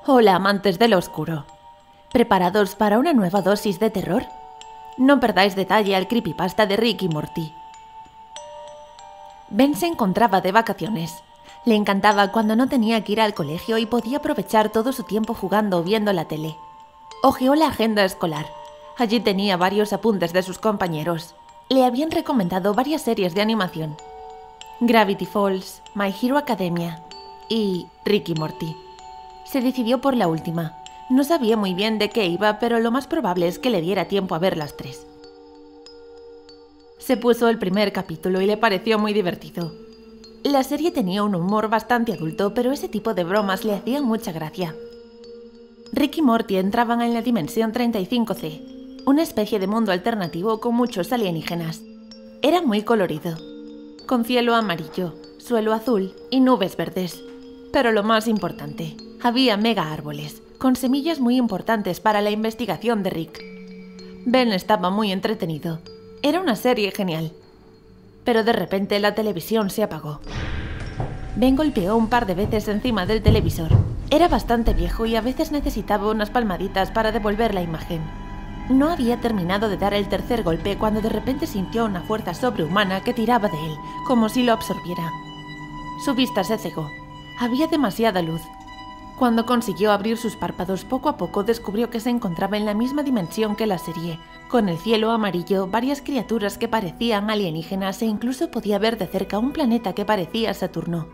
Hola, amantes de lo oscuro. ¿Preparados para una nueva dosis de terror? No perdáis detalle al creepypasta de Rick y Morty. Ben se encontraba de vacaciones. Le encantaba cuando no tenía que ir al colegio y podía aprovechar todo su tiempo jugando o viendo la tele. Hojeó la agenda escolar. Allí tenía varios apuntes de sus compañeros. Le habían recomendado varias series de animación: Gravity Falls, My Hero Academia y Rick y Morty. Se decidió por la última. No sabía muy bien de qué iba, pero lo más probable es que le diera tiempo a ver las tres. Se puso el primer capítulo y le pareció muy divertido. La serie tenía un humor bastante adulto, pero ese tipo de bromas le hacían mucha gracia. Rick y Morty entraban en la dimensión 35C, una especie de mundo alternativo con muchos alienígenas. Era muy colorido, con cielo amarillo, suelo azul y nubes verdes. Pero lo más importante, había mega árboles, con semillas muy importantes para la investigación de Rick. Ben estaba muy entretenido. Era una serie genial. Pero de repente la televisión se apagó. Ben golpeó un par de veces encima del televisor. Era bastante viejo y a veces necesitaba unas palmaditas para devolver la imagen. No había terminado de dar el tercer golpe cuando de repente sintió una fuerza sobrehumana que tiraba de él, como si lo absorbiera. Su vista se cegó. Había demasiada luz. Cuando consiguió abrir sus párpados, poco a poco descubrió que se encontraba en la misma dimensión que la serie, con el cielo amarillo, varias criaturas que parecían alienígenas e incluso podía ver de cerca un planeta que parecía Saturno.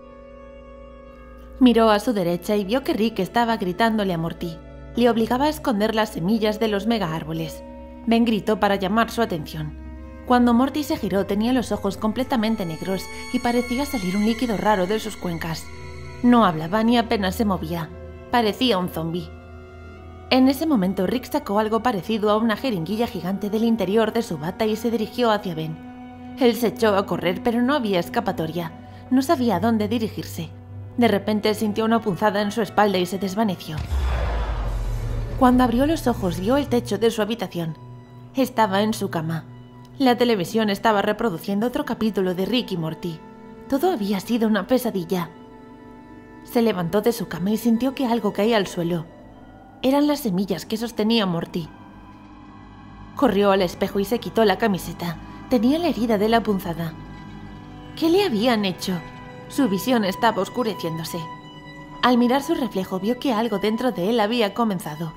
Miró a su derecha y vio que Rick estaba gritándole a Morty. Le obligaba a esconder las semillas de los mega árboles. Ben gritó para llamar su atención. Cuando Morty se giró tenía los ojos completamente negros y parecía salir un líquido raro de sus cuencas. No hablaba ni apenas se movía. Parecía un zombi. En ese momento Rick sacó algo parecido a una jeringuilla gigante del interior de su bata y se dirigió hacia Ben. Él se echó a correr, pero no había escapatoria. No sabía a dónde dirigirse. De repente sintió una punzada en su espalda y se desvaneció. Cuando abrió los ojos vio el techo de su habitación. Estaba en su cama. La televisión estaba reproduciendo otro capítulo de Rick y Morty. Todo había sido una pesadilla. Se levantó de su cama y sintió que algo caía al suelo. Eran las semillas que sostenía Morty. Corrió al espejo y se quitó la camiseta. Tenía la herida de la punzada. ¿Qué le habían hecho? Su visión estaba oscureciéndose. Al mirar su reflejo vio que algo dentro de él había comenzado.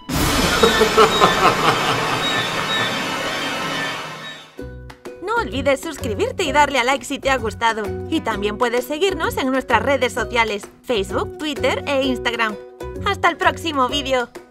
No olvides suscribirte y darle a like si te ha gustado. Y también puedes seguirnos en nuestras redes sociales: Facebook, Twitter e Instagram. ¡Hasta el próximo vídeo!